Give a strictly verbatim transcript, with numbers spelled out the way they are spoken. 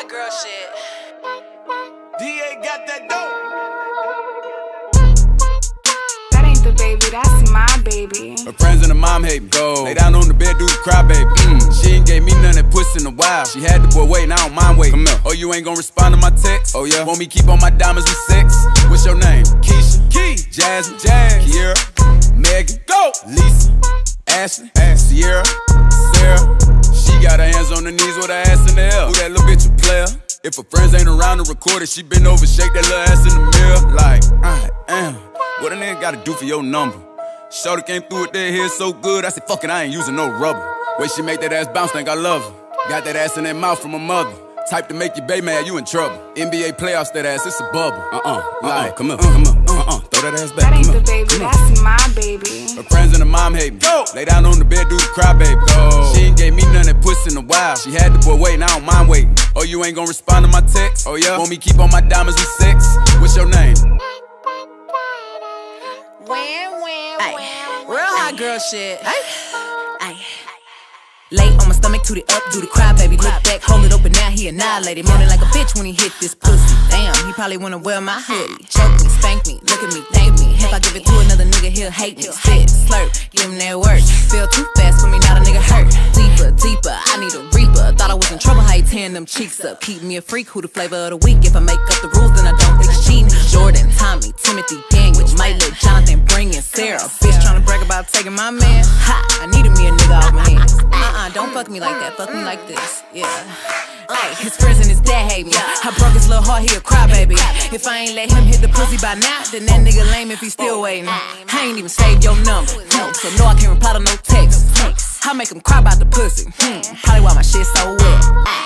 hot girl shit. D A got that dope. That ain't the baby, that's my baby. Her friends and her mom hate me. Go. Lay down on the bed, do the cry, baby. Mm. She ain't gave me none that puss in a while. She had the boy waiting, I don't mind waiting. Come here. Oh, you ain't gon' respond to my text? Oh, yeah. Want me keep on my diamonds with sex? What's your name? Keisha, Key, Jasmine, Jazz, Kiera, Megan, Go, Lisa, Ashley, Ash, Sierra, Sarah. She got her hands on her knees with her ass in the air. Who that little bitch a player? If her friends ain't around to record it, she been over, shake that little ass in the mirror. Like, I am. What a nigga gotta do for your number? Shorty came through with that hair so good, I said, fuck it, I ain't using no rubber. Way she make that ass bounce, think I love her. Got that ass in that mouth from her mother. Type to make your bae mad, you in trouble. N B A playoffs, that ass, it's a bubble. Uh-uh, like, uh-uh, come on, come on, uh-uh, throw that ass back. That ain't come the on, baby, that's my baby. her friends and her mom hate me. Go. Lay down on the bed, do the cry, baby. Go. She ain't gave me none that puss in a while. She had the boy waiting, I don't mind waiting. Oh, you ain't gon' respond to my text? Oh, yeah? Want me keep on my diamonds with sex? What's your name? Win, win, win. Real hot girl shit. Ay. Lay on my stomach, toot it up, do the cry, baby. Look back, hold it open, now he annihilated. Moaning like a bitch when he hit this pussy. Damn, he probably wanna wear my hoodie. Choke me, spank me, look at me, thank me. If I give it to another nigga, he'll hate me. Spit, slurp, give him that work. Feel too fast for me, not a nigga hurt. Deeper, deeper, I need a reaper. Thought I was in trouble, how you tearing them cheeks up. Keep me a freak, who the flavor of the week. If I make up the rules, then I don't think it's cheating. Jordan, Tommy, Timothy, Daniel, might let Jonathan bring in Sarah. Bitch tryna brag about taking my man. Ha, I needed me a nigga off my hands. Uh-uh, don't fuck me like that, fuck me like this, yeah. Ay, his friends and his dad hate me. I broke his little heart, he a cry, baby. If I ain't let him hit the pussy by now, then that nigga lame if he still waiting. I ain't even saved your number, no, so no, I can't reply to no text. I make him cry about the pussy, hmm, probably why my shit so wet.